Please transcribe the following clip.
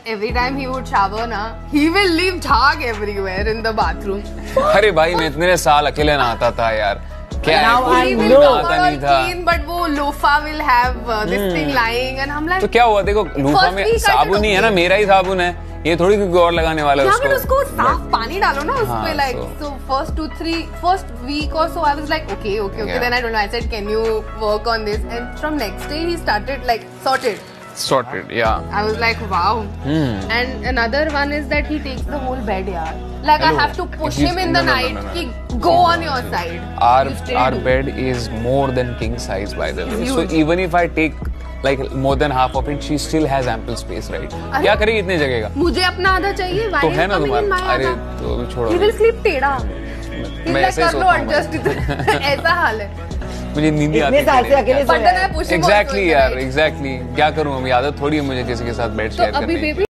every time he would shower na, he will leave झाग everywhere in the bathroom. अरे भाई मैं इतने साल अकेले नहाता था यार, क्या है He will come out all clean, but वो Lofa will have this thing lying and हम like. तो क्या हुआ, देखो लोफा में साबुन ही है ना, मेरा ही साबुन है, ये थोड़ी कोई और लगाने वाला है उसको। but उसको साफ पानी डालो ना उसपे, like so first week or so I was like okay. Then I don't know, I said can you work on this, and from next day he started like sorted, yeah. I was like wow. And another one is that he takes the whole bed, yeah. Like I have to push him in the night. Ki, go on your side. Our bed is more than king size, by the way. So even if I take like more than half of it, she still has ample space, right? क्या करेगी इतने जगह का? मुझे अपना आधा चाहिए. तो है ना तुम्हारा? अरे तो छोड़ो. He will sleep टेढ़ा. मैं ऐसे ही सोचता हूँ. ऐसा हाल है. मुझे नींद नहीं आती. इतने साल से अकेले सोया. Exactly यार, exactly. क्या करूँ, अभी आदत थोड़ी है मुझे किसी के साथ बेड शेयर करने की.